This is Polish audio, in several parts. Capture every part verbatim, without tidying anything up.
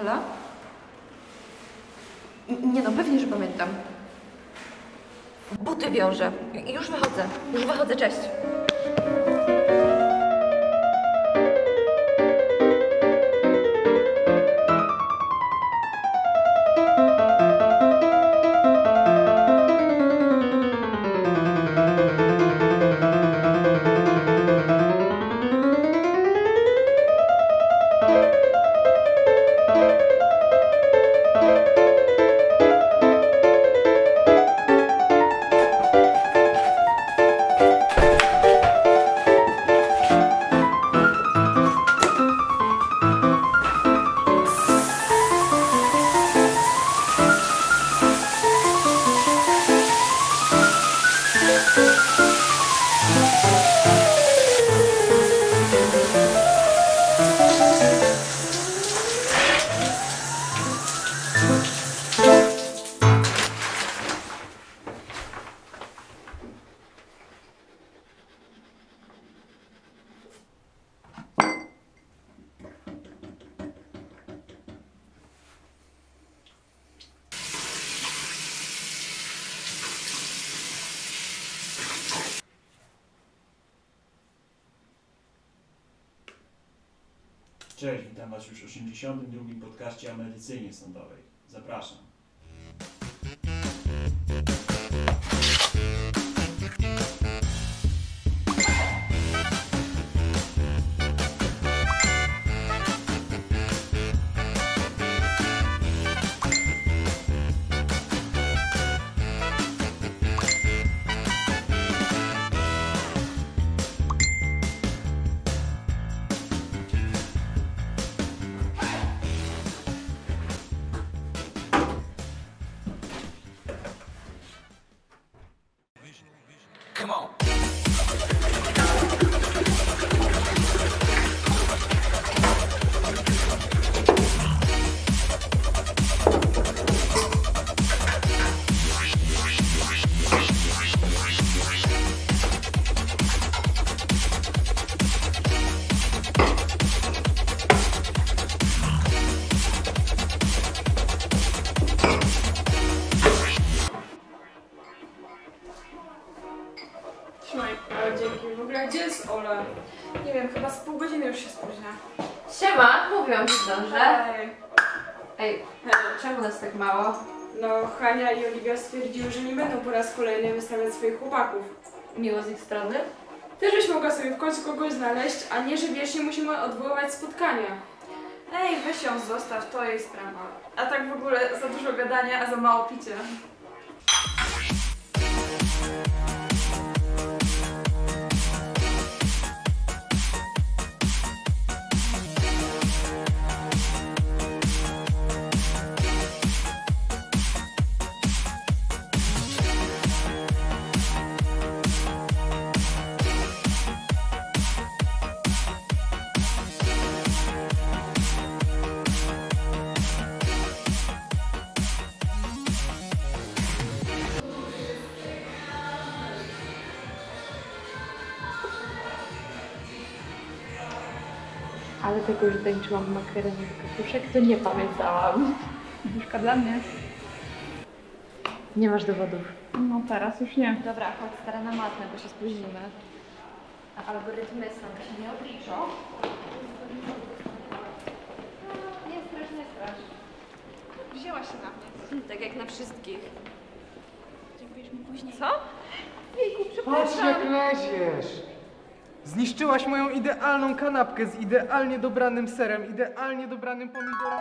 Ola? Nie no, pewnie, że pamiętam. Buty wiążę. Już wychodzę. Już wychodzę, cześć. Cześć, witam Was już w osiemdziesiątym drugim podcaście o medycynie sądowej. Zapraszam. Come on. Trzymaj, ale dzięki. W ogóle gdzie jest Ola? Nie wiem, chyba z pół godziny już się spóźnia. Siema, mówiłam, że zdążę. Hej. Ej, czemu nas tak mało? No, Hania i Oliwia stwierdziły, że nie będą po raz kolejny wystawiać swoich chłopaków. Miło z ich strony. Też byś mogła sobie w końcu kogoś znaleźć, a nie, że wiecznie musimy odwoływać spotkania. Ej, weź ją zostaw, to jej sprawa. A tak w ogóle za dużo gadania, a za mało picia. Ale tego, że tańczyłam makarenie w katuszek, to nie pamiętałam. Duszka dla mnie. Nie masz dowodów. No teraz już nie. Dobra, chodź stara na matnę, bo się spóźnimy. A algorytmy same się nie odliczą. Nie strasz, nie strasz. Wzięła się na mnie. Tak jak na wszystkich. Dziękujesz mi później. Co? Jejku, Patrz przepraszam. jak leziesz! Zniszczyłaś moją idealną kanapkę z idealnie dobranym serem, idealnie dobranym pomidorem.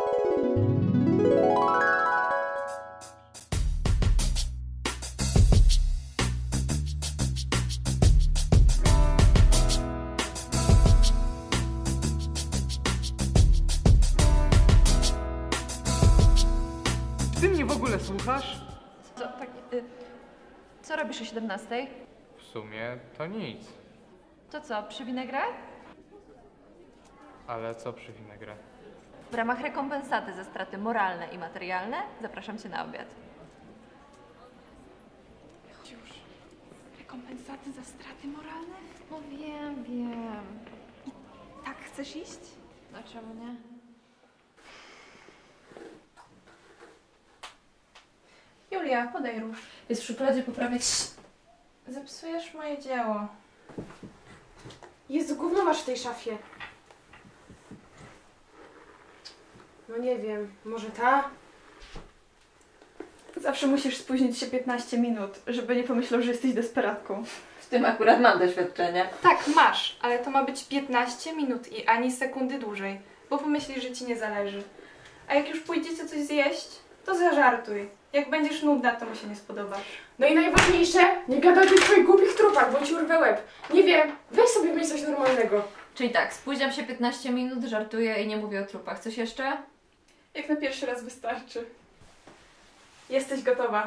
Ty mnie w ogóle słuchasz? Co, tak, y, co robisz o siedemnastej? W sumie to nic. To co, przywinę grę? Ale co przywinę grę? W ramach rekompensaty za straty moralne i materialne zapraszam Cię na obiad. Już. Rekompensaty za straty moralne? No wiem, wiem. Tak chcesz iść? No czemu nie? Julia, podaj róż. Jest w szufladzie poprawiać... Zepsujesz moje dzieło. Jezu, gówno masz w tej szafie. No nie wiem, może ta? Zawsze musisz spóźnić się piętnaście minut, żeby nie pomyślał, że jesteś desperatką. W tym akurat mam doświadczenie. Tak, masz, ale to ma być piętnaście minut i ani sekundy dłużej, bo pomyślisz, że ci nie zależy. A jak już pójdziecie coś zjeść, to zażartuj. Jak będziesz nudna, to mu się nie spodobasz. No i najważniejsze, nie gadaj o tych twoich głupich trupach, bo ci urwę łeb. Nie wiem, weź sobie myśl coś normalnego. Czyli tak, spóźniam się piętnaście minut, żartuję i nie mówię o trupach. Coś jeszcze? Jak na pierwszy raz wystarczy. Jesteś gotowa.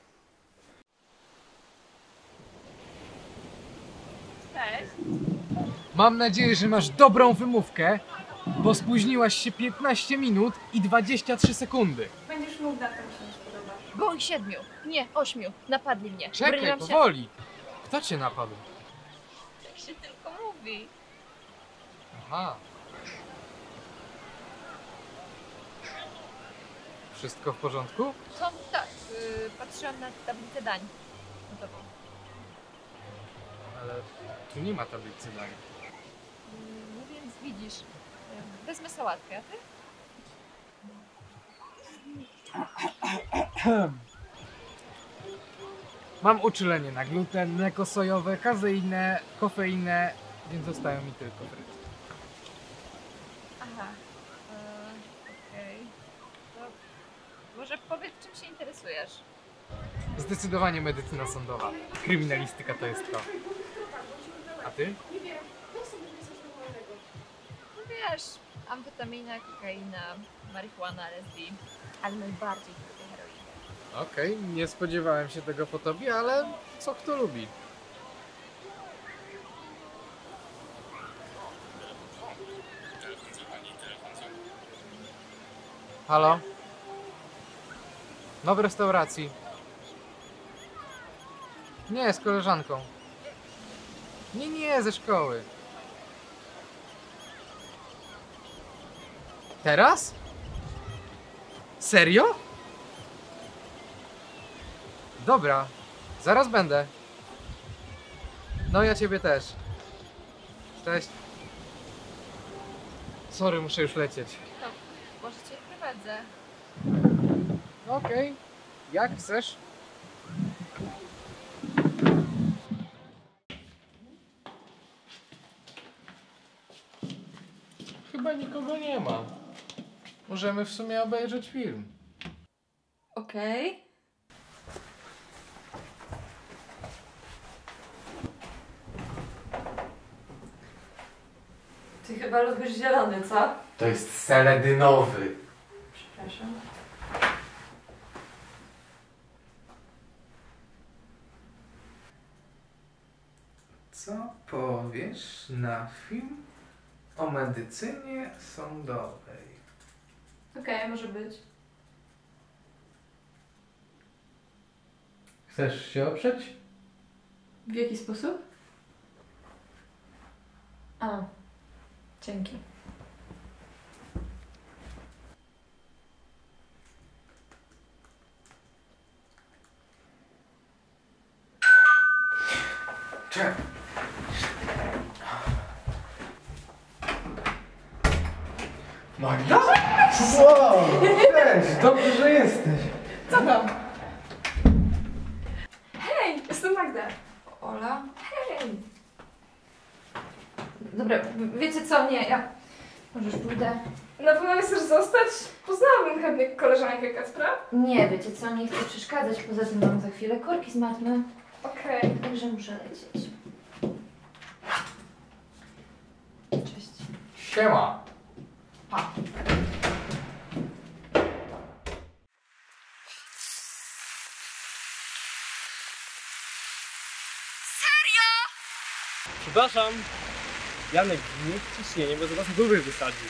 Cześć. Mam nadzieję, że masz dobrą wymówkę, bo spóźniłaś się piętnaście minut i dwadzieścia trzy sekundy. Będziesz nudna, to mi się nie spodobasz. Bądź siedmiu, nie, ośmiu. Napadli mnie. Czekaj, Broniłam się... powoli. Kto cię napadł? Tak się tylko mówi. Aha. Wszystko w porządku? Są, tak, yy, patrzyłam na tablicę dań. Gotową. Ale tu nie ma tablicy dań. No więc widzisz, yy, wezmę sałatkę, a ty? Mam uczulenie na gluten, mleko sojowe, kazeinę, kofeinę, więc zostają mi tylko fryty. Aha, okej. To może powiedz, czym się interesujesz? Zdecydowanie medycyna sądowa. Kryminalistyka to jest to. A ty? Nie wiem, weź sobie myśl coś normalnego. No wiesz, amfetamina, kokaina, marihuana, L S D, ale najbardziej lubię heroinę. Okej, nie spodziewałem się tego po tobie, ale co kto lubi. Halo? No w restauracji. Nie, z koleżanką. Nie, nie, ze szkoły. Teraz? Serio? Dobra, zaraz będę. No ja ciebie też. Cześć. Sorry, muszę już lecieć. To może cię prowadzę. Okej, jak chcesz. Chyba nikogo nie ma. Możemy w sumie obejrzeć film. Okej. Ty chyba lubisz zielony, co? To jest seledynowy. Przepraszam. Co powiesz na film o medycynie sądowej? Okej, może być. Chcesz się oprzeć? W jaki sposób? A, dzięki. Czekaj. Magda? Wow! Cześć, dobrze, że jesteś. Co tam? Hej, jestem Magda. Ola? Hej! Dobra, w- wiecie co? Nie, ja... Możesz pójdę? Na pewno chcesz zostać? Poznałabym chętnie koleżankę Kacpra. Nie, wiecie co? Nie chcę przeszkadzać, poza tym mam za chwilę korki z matmy, Okej. także muszę lecieć. Cześć. Siema. Pa. Przepraszam, Janek, nie ciśnienie, bo zaraz góry wysadzi.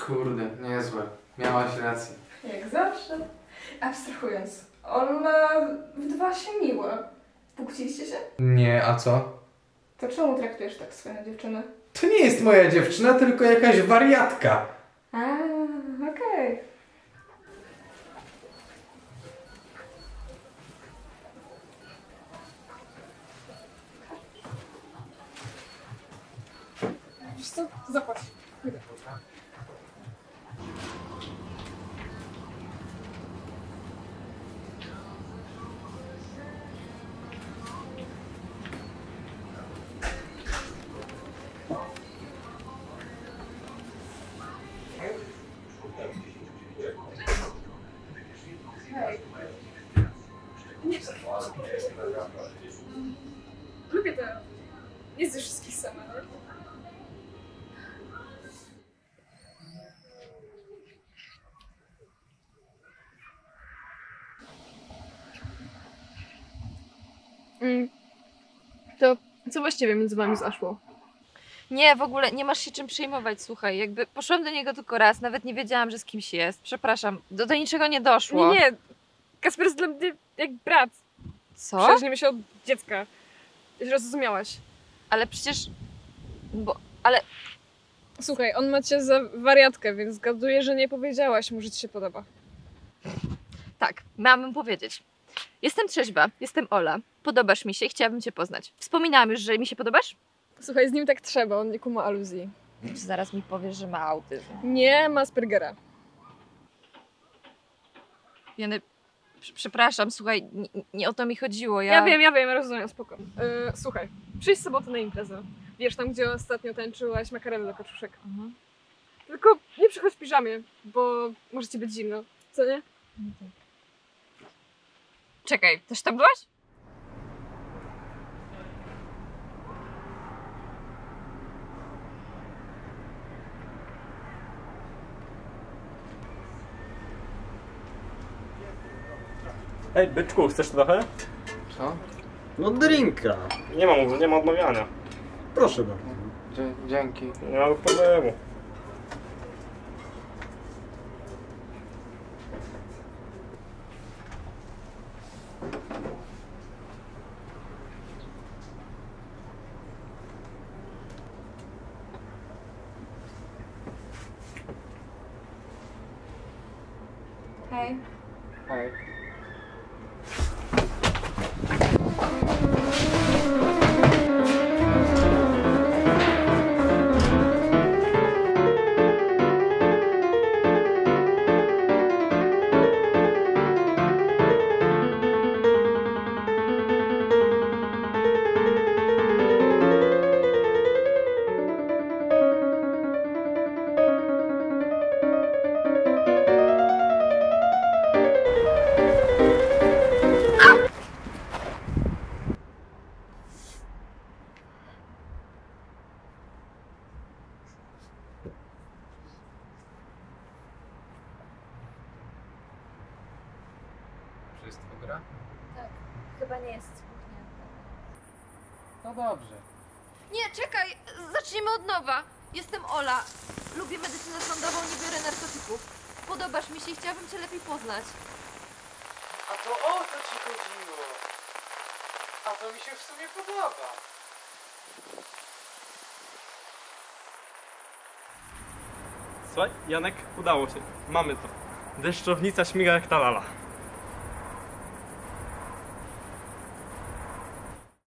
Kurde, niezłe. Miałaś rację. Jak zawsze. Abstrahując, Ola wydawała się miła. Pokłóciliście się? Nie, a co? To czemu traktujesz tak swoją dziewczynę? To nie jest moja dziewczyna, tylko jakaś wariatka. A, okej. Wiesz co? Zapłać. Lubię to. Nie ze wszystkich sama, nie? Mm. To co właściwie między wami zaszło? Nie, w ogóle nie masz się czym przejmować, słuchaj. Jakby poszłam do niego tylko raz, nawet nie wiedziałam, że z kimś jest. Przepraszam, do, do niczego nie doszło. Nie, nie. Kasper jest dla mnie jak brat. Co? Przyjaźnimy się od dziecka. Źle zrozumiałaś. Ale przecież... Bo... Ale... Słuchaj, on ma cię za wariatkę, więc zgaduję, że nie powiedziałaś mu, że ci się podoba. Tak, miałabym powiedzieć. Jestem trzeźwa, jestem Ola. Podobasz mi się i chciałabym cię poznać. Wspominałam już, że mi się podobasz? Słuchaj, z nim tak trzeba, on nie kuma aluzji. Zaraz mi powiesz, że ma autyzm. Nie ma Aspergera. Jany, przepraszam, słuchaj, nie, nie o to mi chodziło. Ja, Ja wiem, ja wiem, rozumiem, spoko. Yy, słuchaj, przyjdź w sobotę na imprezę. Wiesz, tam gdzie ostatnio tańczyłaś makareny do kaczuszek. Mhm. Tylko nie przychodź w piżamie, bo może ci być zimno, co nie? Czekaj, też tam byłaś? Ej, byczku, chcesz trochę? Co? No drinka. Nie ma, nie ma odmawiania. Proszę bardzo. Dzie- dzięki. Nie ma problemu. Hej. Hej. Wszystko gra? Chyba nie jest spuchnięte. No dobrze. Nie, czekaj, zacznijmy od nowa. Jestem Ola. Lubię medycynę sądową, nie biorę narkotyków. Podobasz mi się i chciałabym cię lepiej poznać. A to o co ci chodziło? A to mi się w sumie podoba. Słuchaj, Janek, udało się. Mamy to. Deszczownica śmiga jak ta lala.